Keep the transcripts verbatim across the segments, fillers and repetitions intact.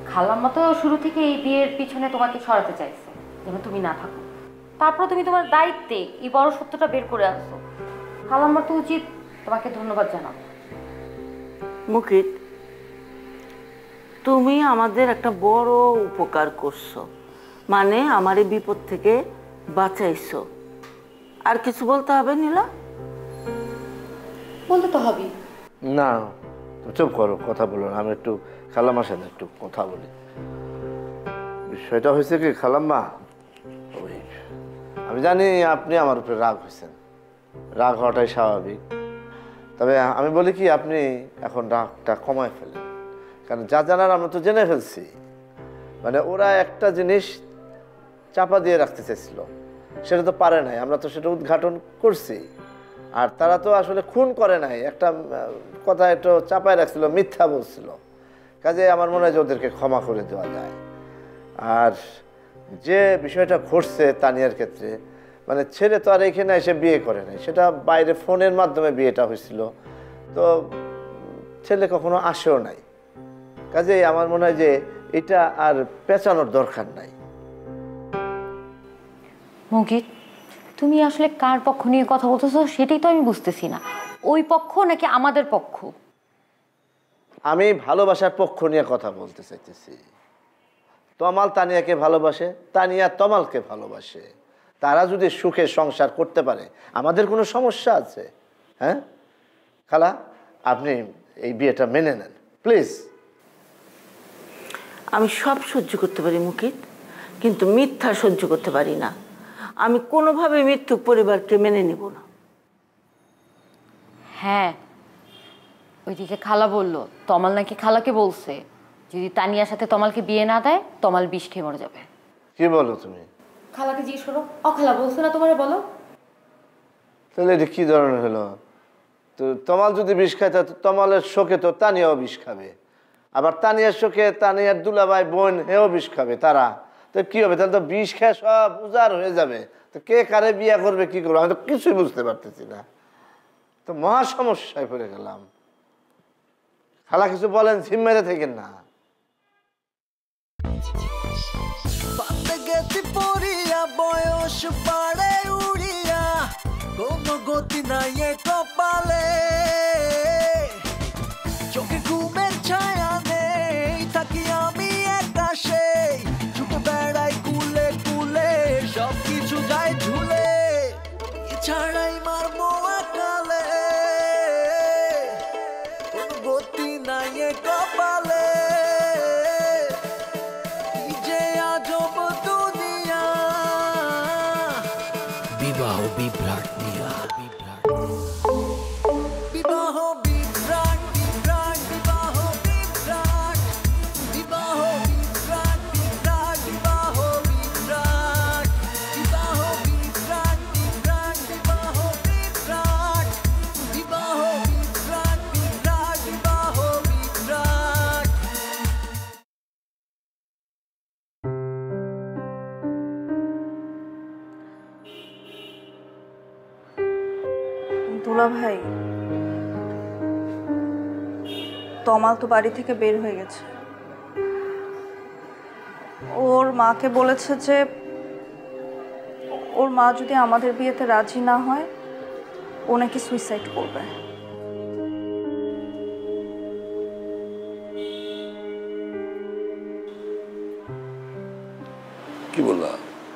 খালাম্মা তো শুরু থেকে এই বিয়ের পিছনে তোমাকে সরাতে চাইছে, যেন তুমি না থাকো। তারপর তুমি তোমার দায়িত্বে এই বড় সত্যটা বের করে আসছো। খালাম্মার তো উচিত তোমাকে ধন্যবাদ জানাবো। মুকিত, তুমি আমাদের একটা বড় উপকার করছো, মানে আমার এই বিপদ থেকে বাঁচাইছো। আর কিছু বলতে হবে নীলা? বলতে তো হবে না, চুপ করো, কথা বলো না। আমি একটু খালাম্মার সাথে একটু কথা বলি। বিষয়টা হয়েছে কি খালাম্মা, ওই আমি জানি আপনি আমার উপরে রাগ হয়েছেন, রাগ হওয়াটাই স্বাভাবিক। তবে আমি বলি কি, আপনি এখন রাগটা কমায় ফেলেন, কারণ যা জানার আমরা তো জেনে ফেলছি। মানে ওরা একটা জিনিস চাপা দিয়ে রাখতে চাইছিল, সেটা তো পারে নাই, আমরা তো সেটা উদ্ঘাটন করছি। আর তারা তো আসলে খুন করে নাই, একটা কথা একটু চাপায় রাখছিল, মিথ্যা বলছিল। কাজে আমার মনে হয় যে ওদেরকে ক্ষমা করে দেওয়া যায়। আর যে বিষয়টা ঘটছে তানিয়ার ক্ষেত্রে, মানে ছেলে তো আর এখানে এসে বিয়ে করে নাই, সেটা বাইরে ফোনের মাধ্যমে বিয়েটা হয়েছিল। তো ছেলে কখনো আসেও নাই। কাজেই আমার মনে হয় যে এটা আর পেঁচানোর দরকার নাই। মুকিত, তুমি আসলে কার পক্ষ নিয়ে কথা বলতেছো সেটাই তো আমি বুঝতেছি না। ওই পক্ষ নাকি আমাদের পক্ষ? আমি ভালোবাসার পক্ষ নিয়ে কথা বলতে চাইতেছি। তমাল তানিয়াকে ভালোবাসে, তানিয়া তমালকে ভালোবাসে। তারা যদি সুখে সংসার করতে পারে, আমাদের কোনো সমস্যা আছে? হ্যাঁ খালা, আপনি এই বিয়েটা মেনে নেন প্লিজ। আমি সব সহ্য করতে পারি মুকিত, কিন্তু মিথ্যা সহ্য করতে পারি না। আমি কোনোভাবে মৃত্যুক পরিবারকে মেনে নেব না। হ্যাঁ, ওইদিকে খালা বললো তমাল নাকি খালাকে বলছে যদি তানিয়ার সাথে তমালকে বিয়ে না দেয় তমাল বিষ খেয়ে মরে যাবে। কি বলো তুমি? খালাকে জিজ্ঞেস করো। ও খালা বলছে না তোমারে? বলো। তাহলে এটা কি ধরনের হলো? তো তমাল যদি বিষ খায়, তো তমালের শোকে তো তানিয়াও বিষ খাবে। আবার তানিয়ার শোকে তানিয়ার দুলাভাই বোন হেও বিষ খাবে। তারা তো কি হবে? তাহলে তো বিষ খেয়ে সব উজাড় হয়ে যাবে। তো কে কারে বিয়ে করবে, কি করবে, আমি তো কিছুই বুঝতে পারতেছি না। তো মহা সমস্যায় পড়ে গেলাম। খালা কিছু বলেন, ঝিম্মেরে থাকেন না। বয়স বাড়ে উড়িয়া, কোনো গতি নাই এ কপালে, চোখে ঘুমের ছায়া নেই, থাকি আমি একাশে, ছুটে বেড়াই কুলে কুলে, সব কিছু যায় ঝুলে, এছাড়াই মারবো আকালে, কোনো গতি নাই এ কপালে, কি যে আজব দুনিয়া। বিবাহ বিভ্রাট নিয়া, বিবাহ বিভ্রাট, বিভ্রাট, বিবাহ বিভ্রাট, বিবাহ বিভ্রাট, বিভ্রাট, বিবাহ বিভ্রাট, বিবাহ বিভ্রাট, বিভ্রাট, বিবাহ বিভ্রাট, বিবাহ বিভ্রাট, বিভ্রাট, বিবাহ বিভ্রাট। দুলা ভাই, তমাল তো বাড়ি থেকে বের হয়ে গেছে। ওর মাকে বলেছে যে ওর মা যদি আমাদের বিয়েতে রাজি না হয় ও নাকি সুইসাইড করবে। কি বললা?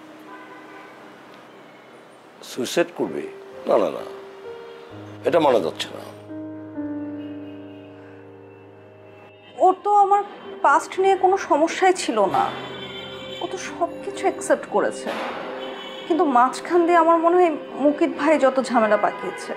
সুইসাইড করবে? না না না, এটা মানা যাচ্ছে না। ওর তো আমার পাস্ট নিয়ে কোনো সমস্যাই ছিল না, ও তো সব কিছু অ্যাকসেপ্ট করেছে, কিন্তু মাঝখান দিয়ে আমার মনে হয় মুকিত ভাই যত ঝামেলা পাকিয়েছে।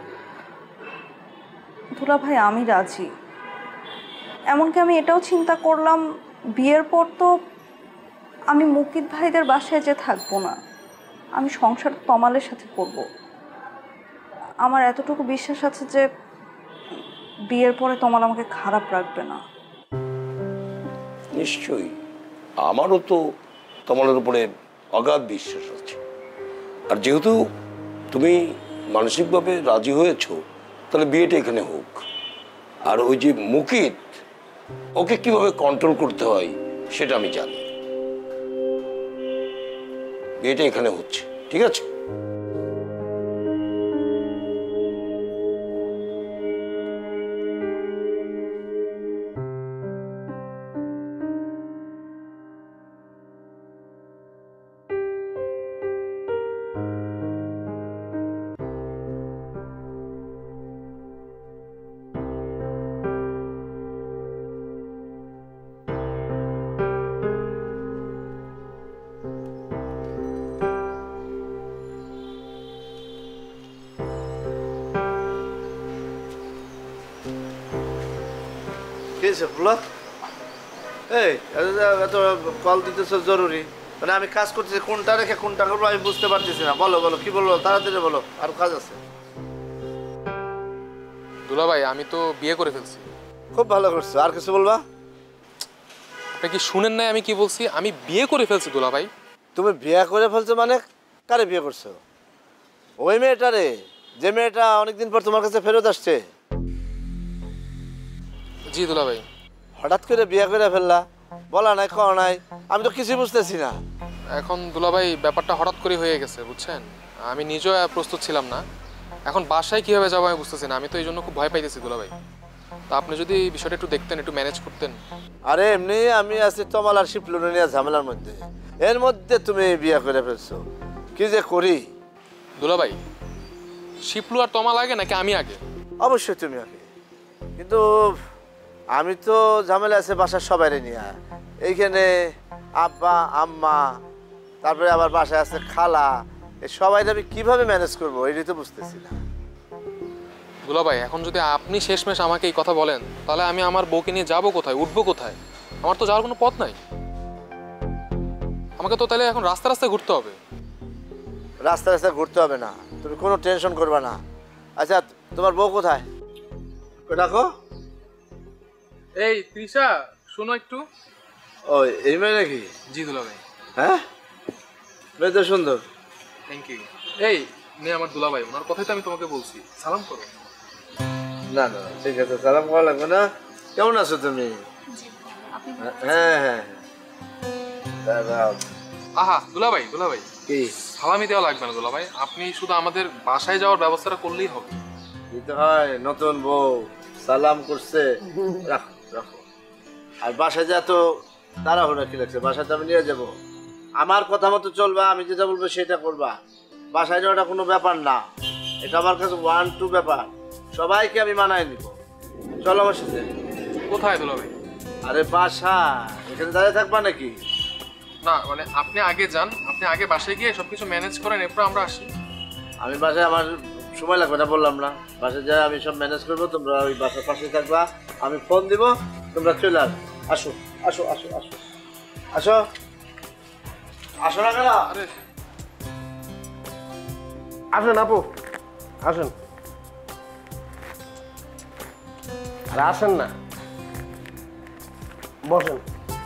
দুলা ভাই, আমি রাজি। এমনকি আমি এটাও চিন্তা করলাম বিয়ের পর তো আমি মুকিত ভাইদের বাসায় যে থাকবো না, আমি সংসার তমালের সাথে করব। আমার এতটুকু বিশ্বাস আছে যে বিয়ের পরে তমাল আমাকে খারাপ রাখবে না। নিশ্চয়ই, আমারও তো তমালের উপরে অগাধ বিশ্বাস আছে। আর যেহেতু তুমি মানসিকভাবে রাজি হয়েছ, তাহলে বিয়েটা এখানে হোক। আর ওই যে মুকিত, ওকে কিভাবে কন্ট্রোল করতে হয় সেটা আমি জানি। বিয়েটা এখানে হচ্ছে, ঠিক আছে? এই এত কল দিতেছ জরুরি, মানে আমি কাজ করতেছি, কোনটা রেখে কোনটা করবো আমি বুঝতে পারতেছি না। বলো বলো কি বলবো, তাড়াতাড়ি বলো, আর কাজ আছে। দুলা ভাই, আমি তো বিয়ে করে ফেলছি। খুব ভালো করছো, আর কিছু বলবা? আপনি কি শুনেন নাই আমি কি বলছি? আমি বিয়ে করে ফেলছি দুলা ভাই। তুমি বিয়ে করে ফেলছো মানে? কারে বিয়ে করছো? ওই মেয়েটারে, যে মেয়েটা অনেকদিন পর তোমার কাছে ফেরত আসছে। জি দুলা ভাই। হঠাৎ করে বিয়ে করে ফেললা, বলা নাই খাওয়া নাই, আমি তো কিছুই বুঝতেছি না। এখন দুলা ভাই ব্যাপারটা হঠাৎ করে হয়ে গেছে, বুঝছেন? আমি নিজেও প্রস্তুত ছিলাম না। এখন বাসায় কিভাবে যাবো আমি বুঝতেছি না। আমি তো এই জন্য খুব ভয় পাইতেছি দুলা ভাই। তা আপনি যদি বিষয়টা একটু দেখতেন, একটু ম্যানেজ করতেন। আরে এমনি আমি আছি তমাল আর শিপলুনে নিয়ে ঝামেলার মধ্যে, এর মধ্যে তুমি বিয়ে করে ফেলছো, কি যে করি। দুলা ভাই, শিপলু আর তমা লাগে নাকি আমি আগে? অবশ্যই তুমি আগে, কিন্তু আমি তো ঝামেলা আছে বাসার সবাই নিয়ে। এইখানে আব্বা আম্মা, তারপরে আবার বাসায় আছে খালা, এই সবাই আমি কিভাবে ম্যানেজ করবো এটাই তো বুঝতেছি না। দুলা ভাই, এখন যদি আপনি শেষমেশ আমাকে এই কথা বলেন, তাহলে আমি আমার বউকে নিয়ে যাবো কোথায়, উঠবো কোথায়? আমার তো যাওয়ার কোনো পথ নাই। আমাকে তো তাহলে এখন রাস্তা রাস্তায় ঘুরতে হবে। রাস্তা রাস্তায় ঘুরতে হবে না, তুমি কোনো টেনশন করবে না। আচ্ছা তোমার বউ কোথায়, ডাকো। এই তৃষা, শোনো একটু। ও এই মেয়ে নাকি? জি দুলা ভাই। হ্যাঁ, মেয়ে তো সুন্দর। Thank you. এই মেয়ে আমার দুলা ভাই, ওনার কথাই তো আমি তোমাকে বলছি, সালাম করো। না না ঠিক আছে, সালাম করা লাগবে না। কেমন আছো তুমি? হ্যাঁ হ্যাঁ আহা দুলা ভাই, দুলা ভাই কি সালামি দেওয়া লাগবে না দুলা ভাই, আপনি শুধু আমাদের বাসায় যাওয়ার ব্যবস্থাটা করলেই হবে। দিতে হয়, নতুন বউ সালাম করছে, রাখো রাখো। আর বাসায় যা তো তাড়াহুড়া কি লাগছে, বাসায় তো আমি নিয়ে যাবো। আমার কথা মতো চলবা, আমি যেটা বলবো সেটা করবা। বাসায় যাওয়াটা কোনো ব্যাপার না, এটা আমার কাছে ওয়ান টু ব্যাপার, সবাইকে আমি মানায় নিব। চলো আমার সাথে। কোথায় দুলা ভাই? আরে বাসা, এখানে দাঁড়িয়ে থাকবা নাকি? না মানে আপনি আগে যান, আপনি আগে বাসায় গিয়ে সবকিছু ম্যানেজ করেন, এরপর আমরা আসি। আমি বাসায়, আমার সময় লাগবে না বললাম না, বাসায় যাই আমি সব ম্যানেজ করবো, তোমরা ওই বাসার পাশে থাকবা, আমি ফোন দিব, তোমরা চলে আসো। আসো আসো আসো আসো আসো আসো না কেন? আরে আসেন আপু, আসেন। আরে আসেন না, বসেন।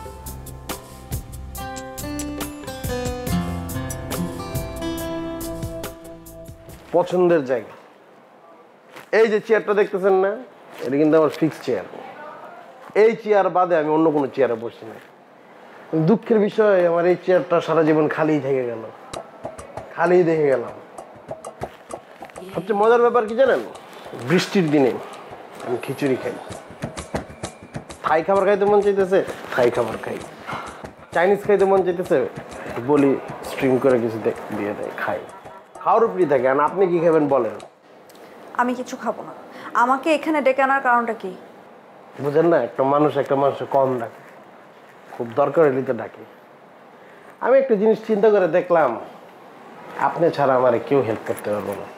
পছন্দের জায়গা, এই যে চেয়ারটা দেখতেছেন না, এটা কিন্তু আমার ফিক্স চেয়ার। এই চেয়ার বাদে আমি অন্য কোনো চেয়ারে বসি না। দুঃখের বিষয়, আমার এই চেয়ারটা সারা জীবন খালিই থেকে গেল, খালিই দেখে গেলাম। সবচেয়ে মজার ব্যাপার কি জানেন? বৃষ্টির দিনে আমি খিচুড়ি খাই, থাই খাবার খাইতে মন চাইতেছে থাই খাবার খাই, চাইনিজ খাইতে মন চাইতেছে বলি স্ট্রিং করে কিছু দিয়ে দেয়, খাই। খাওয়ার উপরই থাকে। আর আপনি কি খাবেন বলেন? আমি কিছু খাবো না। আমাকে এখানে ডেকে আনার কারণটা কি? বুঝেন না, একটা মানুষ একটা মানুষ কম ডাকে, খুব দরকার হলে তো ডাকে। আমি একটা জিনিস চিন্তা করে দেখলাম, আপনি ছাড়া আমার কেউ হেল্প করতে পারবো না।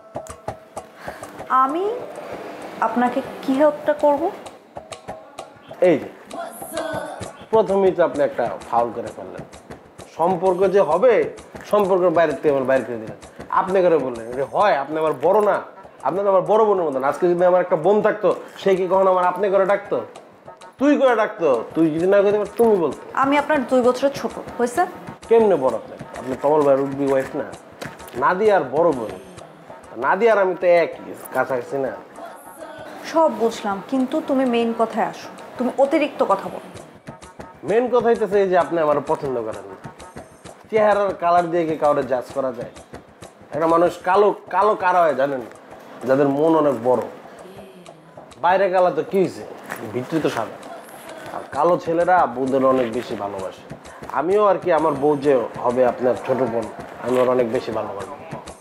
আমি আপনাকে কি হেল্পটা করব? এই যে প্রথমেই তো আপনি একটা ফাউল করে ফেললেন, সম্পর্ক যে হবে সম্পর্কের বাইরে থেকে আমার বাইরে করে দিলেন। আপনি করে বললেন এটা হয়, আপনি আমার বড় না, আপনার আমার বড় বোনের মতন। আজকে যদি আমার একটা বোন থাকতো, সে কি কখনো আমার আপনি করে ডাকতো? তুই করে ডাকতো। তুই যদি না করে তুমি বলতো। আমি আপনার দুই বছরের ছোট, হয়েছে? কেমনে বড় আপনি? আপনি কমল ভাইয়ের উঠবি ওয়াইফ না? নাদিয়া আর বড় বোন, নাদিয়া আর আমি তো একই, কাছাকাছি না। সব বুঝলাম, কিন্তু তুমি মেইন কথায় আসো। তুমি অতিরিক্ত কথা বলো। মেন কথা হইতেছে এই যে আপনি আমার পছন্দ করেন না। চেহারার কালার দিয়ে কি কাউরে জাজ করা যায়? একটা মানুষ কালো কালো কারা হয় জানেন, যাদের মন অনেক বড়। বাইরে কালা তো কি হয়েছে, ভিতরে তো সাদা। আর কালো ছেলেরা বউদের অনেক বেশি ভালোবাসে। আমিও আর কি আমার বউ যে হবে আপনার ছোট বোন, আমি ওর অনেক বেশি ভালোবাসি।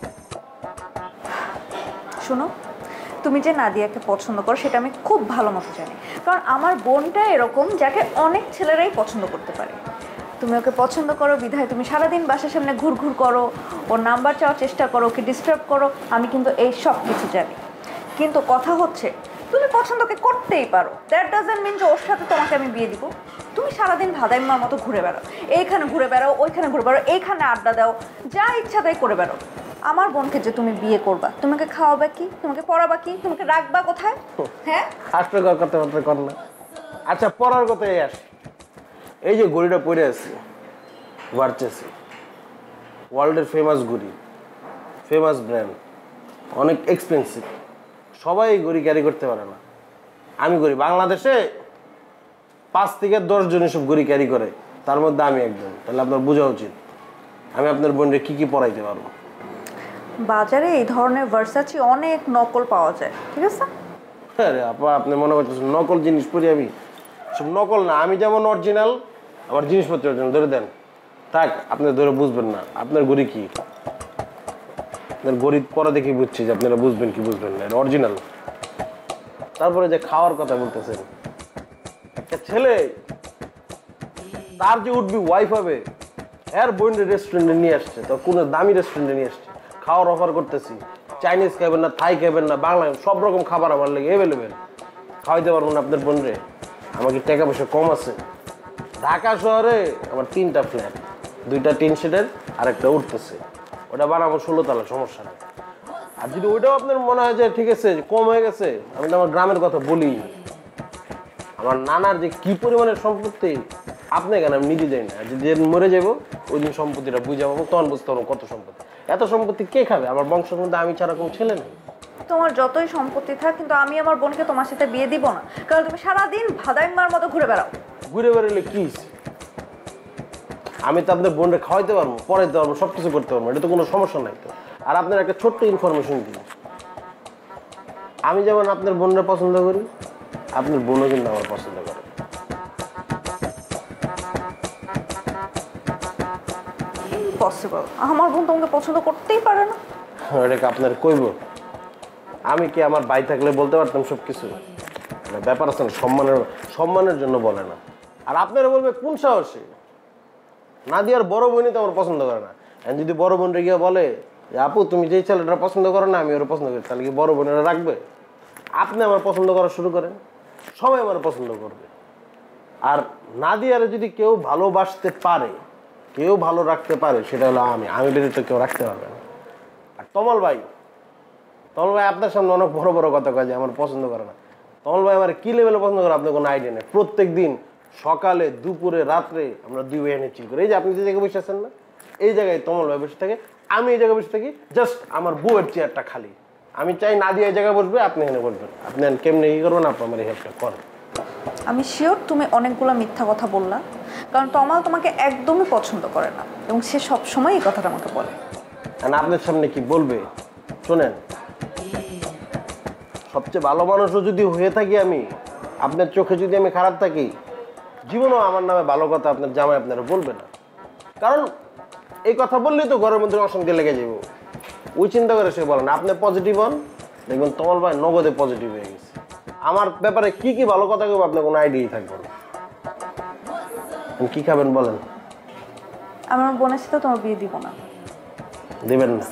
শোনো, তুমি যে নাদিয়াকে পছন্দ করো সেটা আমি খুব ভালো মতো জানি, কারণ আমার বোনটা এরকম যাকে অনেক ছেলেরাই পছন্দ করতে পারে। তুমি ওকে পছন্দ করো বিধায় তুমি সারাদিন বাসার সামনে ঘুরঘুর করো, ওর নাম্বার চাওয়ার চেষ্টা করো, ওকে ডিস্টার্ব করো, আমি কিন্তু এই সব কিছু জানি। কিন্তু কথা হচ্ছে তুমি পছন্দকে করতেই পারো, দ্যাট ডাজন্ট মিন যে ওর সাথে তোমাকে আমি বিয়ে দিব। তুমি সারাদিন ভাদাইম্মার মতো ঘুরে বেড়াও, এইখানে ঘুরে বেড়াও, ওইখানে ঘুরে বেড়াও, এইখানে আড্ডা দাও, যা ইচ্ছা তাই করে বেড়াও। আমার বোনকে যে তুমি বিয়ে করবা, তোমাকে খাওয়াবা কি, তোমাকে পড়াবা কি, তোমাকে রাখবা কোথায়? হ্যাঁ, হাস্যকর কথাবার্তা কর না। আচ্ছা, পড়ার কথাই আস। এই যে ঘড়িটা পরে আছে ভার্চেসি, ওয়ার্ল্ডের ফেমাস ঘড়ি, ফেমাস ব্র্যান্ড, অনেক এক্সপেন্সিভ। সবাই এই ঘড়ি ক্যারি করতে পারে না। আমি করি বাংলাদেশে পাঁচ থেকে দশ জন এসব ঘড়ি ক্যারি করে, তার মধ্যে আমি একজন। তাহলে আপনার বোঝা উচিত আমি আপনার বোনকে কি কি পড়াইতে পারবো। বাজারে এই ধরনের ভার্সাচি অনেক নকল পাওয়া যায়, ঠিক আছে? আরে আপা, আপনি মনে করতেছেন নকল জিনিস পরি আমি? সব নকল না, আমি যেমন অরিজিনাল, আমার জিনিসপত্র অরিজিনাল। ধরে দেন, থাক, আপনি ধরে বুঝবেন না আপনার ঘড়ি কি। আপনার ঘড়ি পরে দেখি বুঝছি যে আপনারা বুঝবেন কি বুঝবেন না, অরিজিনাল। তারপরে যে খাওয়ার কথা বলতেছেন, একটা ছেলে তার যে উঠবি ওয়াইফ হবে, এর বোন রেস্টুরেন্টে নিয়ে আসছে, তো কোনো দামি রেস্টুরেন্টে নিয়ে আসছে, খাওয়ার অফার করতেছি। চাইনিজ খাবেন না, থাই খাবেন না, বাংলা, সব রকম খাবার আমার লেগে অ্যাভেলেবেল। খাওয়াইতে পারবো না আপনার বোন রে? আমাকে টাকা পয়সা কম আছে? ঢাকা শহরে আমার তিনটা ফ্ল্যাট, দুইটা টিন শেডের আর একটা উঠতেছে, ওটা বানাবো ষোলো তলা, সমস্যা নেই। আর যদি ওইটাও আপনার মনে হয় যে ঠিক আছে কম হয়ে গেছে, আমি তো আমার গ্রামের কথা বলি। আমার নানার যে কি পরিমাণের সম্পত্তি আপনি কেন, আমি নিজে যাই না। যেদিন মরে যাবো ওই দিন সম্পত্তিটা বুঝে পাবো, তখন বুঝতে পারবো কত সম্পত্তি। এত সম্পত্তি কে খাবে? আমার বংশের মধ্যে আমি ছাড়া কোনো ছেলে নেই। তোমার যতই সম্পত্তি থাক, কিন্তু আমি আমার বোনকে তোমার সাথে বিয়ে দিব না, কারণ তুমি সারাদিন ভাদাইম্মার মতো ঘুরে বেড়াও। ঘুরে বেড়ালে কি? আমি তো আপনার বোনকে খাওয়াইতে পারবো, পড়াইতে পারবো, সব কিছু করতে পারবো, এটা তো কোনো সমস্যা নাই তো। আর আপনার একটা ছোট্ট ইনফরমেশন দিই, আমি যেমন আপনার বোনরা পছন্দ করি, আপনার বোনও কিন্তু আমার পছন্দ করে। পসিবল? আমার বোন তোমাকে পছন্দ করতেই পারে না। এটাকে আপনার কইব? আমি কি আমার ভাই থাকলে বলতে পারতাম সব কিছু? ব্যাপার আছে না, সম্মানের সম্মানের জন্য বলে না। আর আপনারা বলবে কোন সাহসে? নাদিয়ার বড় বোনই তো আমার পছন্দ করে না। যদি বড় বোনরা গিয়ে বলে যে আপু তুমি যেই ছেলেটা পছন্দ করো না আমি ওরা পছন্দ করি, তাহলে কি বড় বোনেরা রাখবে? আপনি আমার পছন্দ করা শুরু করেন, সবাই আমার পছন্দ করবে। আর নাদিয়ারে যদি কেউ ভালোবাসতে পারে, কেউ ভালো রাখতে পারে, সেটা হলো আমি। আমি ব্যতীত কেউ রাখতে পারবে না। আর তমল ভাই, তমল ভাই আপনার সামনে অনেক বড় বড় কথা কয় যে আমার পছন্দ করে না। তমল ভাই আমার কি লেভেলে পছন্দ করে আপনার কোনো আইডিয়া নেই। প্রত্যেক দিন সকালে, দুপুরে, রাত্রে আমরা দুই ভাই এনে চিল করি। এই যে আপনি যে জায়গায় বসে আছেন না, এই জায়গায় তমল ভাই বসে থাকে, আমি এই জায়গায় বসে থাকি। জাস্ট আমার বউয়ের চেয়ারটা খালি, আমি চাই নাদিয়া এই জায়গায় বসবে, আপনি এখানে বসবেন। আপনি কেমনি কি করবেন, আপনি আমার এই হেল্পটা করেন। আমি শিওর তুমি অনেকগুলো মিথ্যা কথা বললা, কারণ তমাল তোমাকে একদমই পছন্দ করে না, এবং সে সবসময় এই কথাটা আমাকে বলে। আর আপনার সামনে কি বলবে? শোনেন, সবচেয়ে ভালো মানুষও যদি হয়ে থাকি আমি, আপনার চোখে যদি আমি খারাপ থাকি, জীবনেও আমার নামে ভালো কথা আপনার জামাই আপনারা বলবে না। কারণ এই কথা বললেই তো ঘরের মধ্যে অশান্তি লেগে যাব। ওই চিন্তা করে সে বলেন আপনি পজিটিভ হন, দেখবেন তমল ভাই নগদে পজিটিভ হয়ে গেছে। আমার ব্যাপারে কি কি ভালো কথা কেউ আপনার কোনো আইডিয়াই থাকবে না। কি খাবেন বলেন? আমার বোনের সাথে তোমার বিয়ে দিব না। দেবেন না?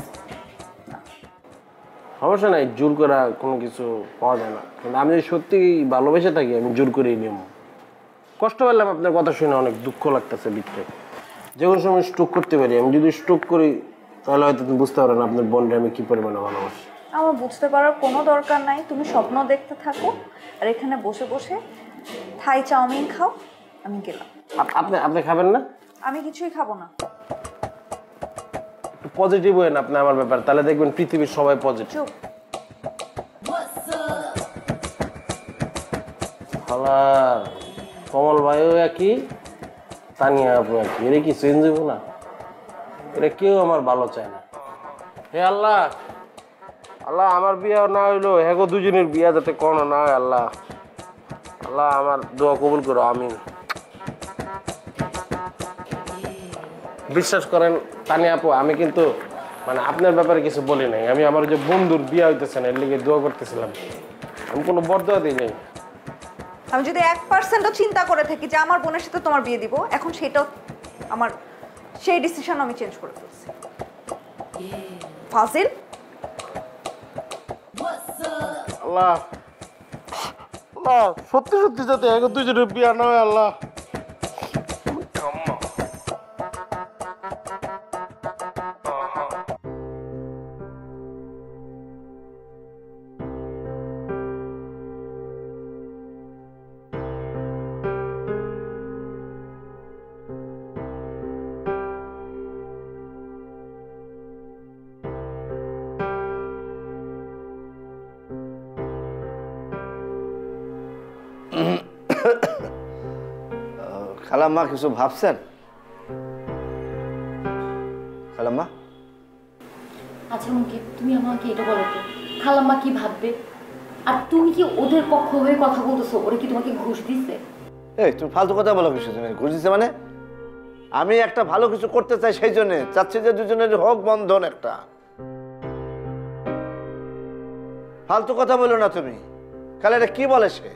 সমস্যা নাই, জোর করা কোনো কিছু পাওয়া যায় না। কিন্তু আমি যদি সত্যি ভালোবেসে থাকি, আমি জোর করেই নিয়ম। কষ্ট পেলাম আপনার কথা শুনে, অনেক দুঃখ লাগতেছে ভিতরে। যে কোনো সময় স্ট্রোক করতে পারি। আমি যদি স্ট্রোক করি তাহলে হয়তো তুমি বুঝতে পারো না আপনার বোনটা আমি কি পরিমাণে ভালোবাসি। আমার বুঝতে পারার কোনো দরকার নাই, তুমি স্বপ্ন দেখতে থাকো, আর এখানে বসে বসে থাই চাউমিন খাও। আমি গেলাম। আপনি আপনি খাবেন না? আমি কিছুই খাবো না। একটু পজিটিভ হয়ে না আপনি আমার ব্যাপার, তাহলে দেখবেন পৃথিবীর সবাই পজিটিভ। চুপ। কমল ভাইও একই, তানিয়া আপু আর কি, এরা কি চেঞ্জ হইব না? এরা কেউ আমার ভালো চায় না। হে আল্লাহ, আল্লাহ আমার বিয়া না হইলো, হ্যাগো দুজনের বিয়া যাতে কোনো না হয় আল্লাহ। আল্লাহ আমার দোয়া কবুল করো, আমিন। বিশ্বাস করেন তানিয়া আপু, আমি কিন্তু মানে আপনার ব্যাপারে কিছু বলি নাই। আমি আমার যে বন্ধুর বিয়া হইতেছে না এর লিগে দোয়া করতেছিলাম, আমি কোনো বরদোয়া দিই নাই। আমি যদি এক পার্সেন্টও চিন্তা করে থাকি যে আমার বোনের সাথে তোমার বিয়ে দিব, এখন সেটাও আমার সেই ডিসিশন আমি চেঞ্জ করে ফেলছি। ফাজিল, আল্লাহ আল্লাহ সত্যি সত্যি যাতে এক দুজনের বিয়া না হয় আল্লাহ। খালাম্মা কিছু ভাবছেন? খালাম্মা, আচ্ছা মুকিত, তুমি আমাকে এটা বলো তো, খালাম্মা কি ভাববে? আর তুমি কি ওদের পক্ষ হয়ে কথা বলতেছো? ওরা কি তোমাকে ঘুষ দিচ্ছে? এই তুমি ফালতু কথা বলো কিছু, তুমি ঘুষ দিচ্ছে মানে? আমি একটা ভালো কিছু করতে চাই, সেই জন্য চাচ্ছি যে দুজনের হোক বন্ধন একটা। ফালতু কথা বলো না তুমি। খালা এটা কি বলে সে?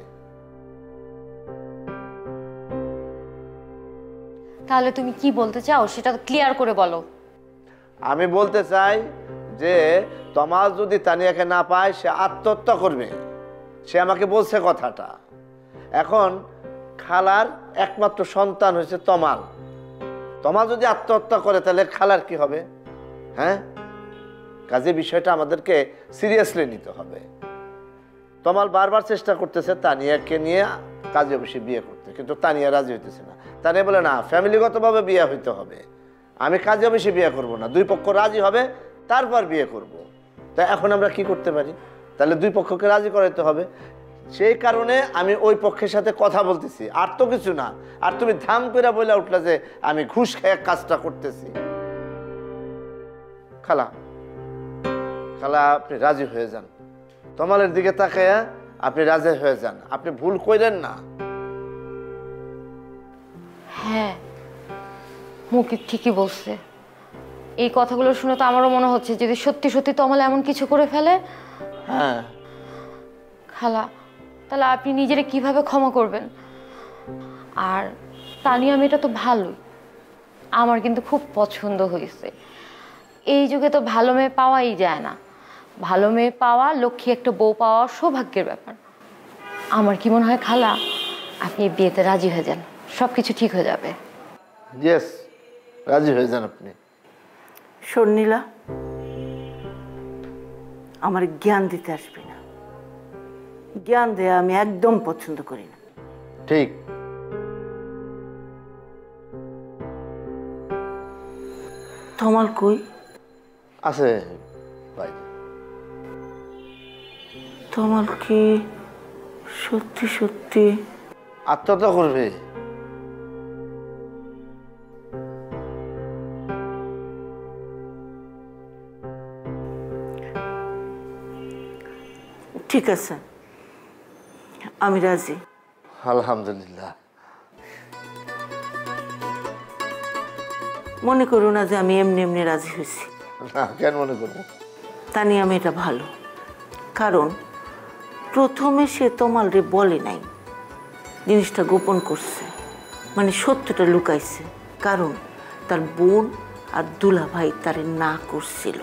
তাহলে তুমি কি বলতে চাও সেটা ক্লিয়ার করে বলো। আমি বলতে চাই যে তমাল যদি তানিয়াকে না পায় সে আত্মহত্যা করবে। সে আমাকে বলছে কথাটা। এখন খালার একমাত্র সন্তান হয়েছে তমাল। তমাল যদি আত্মহত্যা করে তাহলে খালার কি হবে? হ্যাঁ, কাজে বিষয়টা আমাদেরকে সিরিয়াসলি নিতে হবে। তমাল বারবার চেষ্টা করতেছে তানিয়াকে নিয়ে কাজী অফিসে বিয়ে করতে, কিন্তু তানিয়া রাজি হইতেছে না। তানিয়া বলে না, ফ্যামিলিগতভাবে বিয়ে হইতে হবে, আমি কাজী অফিসে বিয়ে করব না, দুই পক্ষ রাজি হবে তারপর বিয়ে করব। তা এখন আমরা কি করতে পারি? তাহলে দুই পক্ষকে রাজি করাইতে হবে। সেই কারণে আমি ওই পক্ষের সাথে কথা বলতেছি, আর তো কিছু না। আর তুমি ধাম করে বলে উঠলে যে আমি ঘুষ খেয়ে কাজটা করতেছি। খালা, খালা আপনি রাজি হয়ে যান, তমালের দিকে তাকায়া আপনি রাজি হয়ে যান, আপনি ভুল কইলেন না। হ্যাঁ, মুকিত ঠিকই বলছে। এই কথাগুলো শুনে তো আমারও মনে হচ্ছে যদি সত্যি সত্যি তমাল এমন কিছু করে ফেলে। হ্যাঁ খালা, তাহলে আপনি নিজেরে কিভাবে ক্ষমা করবেন? আর তানিয়া মেয়েটা তো ভালোই, আমার কিন্তু খুব পছন্দ হয়েছে। এই যুগে তো ভালো মেয়ে পাওয়াই যায় না। ভালো মেয়ে পাওয়া, লক্ষ্মী একটা বউ পাওয়া সৌভাগ্যের ব্যাপার। আমার কি মনে হয় খালা, আপনি বিয়েতে রাজি হয়ে যান, সব কিছু ঠিক হয়ে যাবে। ইয়েস, রাজি হয়ে যান আপনি। শর্মিলা, আমার জ্ঞান দিতে আসবি না। জ্ঞান দেয়া আমি একদম পছন্দ করি না। ঠিক। তমাল কই? আছে ভাই। তমাল কি সত্যি সত্যি আত্মহত্যা করবে? ঠিক আছে, আমি রাজি। আলহামদুলিল্লাহ। মনে করো না যে আমি এমনি এমনি রাজি হয়েছি। না, কেন মনে করবো? তা নিয়ে আমি এটা ভালো, কারণ প্রথমে সে তমাল রে বলে নাই, জিনিসটা গোপন করছে, মানে সত্যটা লুকাইছে, কারণ তার বোন আর দুলা ভাই তারে না করছিল।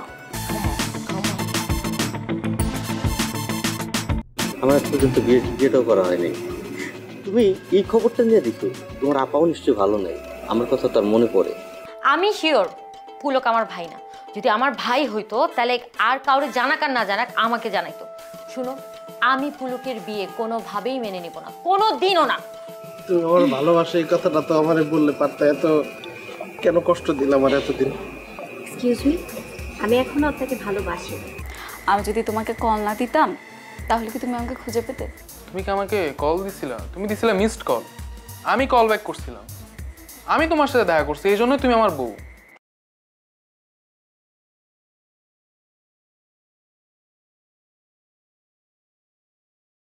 আমার পর্যন্ত বিয়ে বিয়েটাও করা হয়নি। তুমি এই খবরটা নিয়ে দেখো, তোমার আপাও নিশ্চয়ই ভালো নেই। আমার কথা তার মনে পড়ে। আমি শিওর পুলক আমার ভাই না। যদি আমার ভাই হইতো তাহলে আর কাউরে জানাক আর না জানাক আমাকে জানাইতো। শুনো, আমি পুলকের বিয়ে কোনোভাবেই মেনে নিব না, কোনো দিনও না। তুমি আমার ভালোবাসা, এই কথাটা তো আমারে বললে পারতে। এত কেন কষ্ট দিলাম আমার এতদিন? এক্সকিউজ মি, আমি এখনো আপনাকে ভালোবাসি। আমি যদি তোমাকে কল না দিতাম তাহলে কি তুমি আমাকে খুঁজে পেতে? তুমি কি আমাকে কল দিছিলা? তুমি দিছিলা মিসড কল, আমি কল ব্যাক করছিলাম। আমি তোমার সাথে দেখা করছি এই জন্যই তুমি আমার বউ।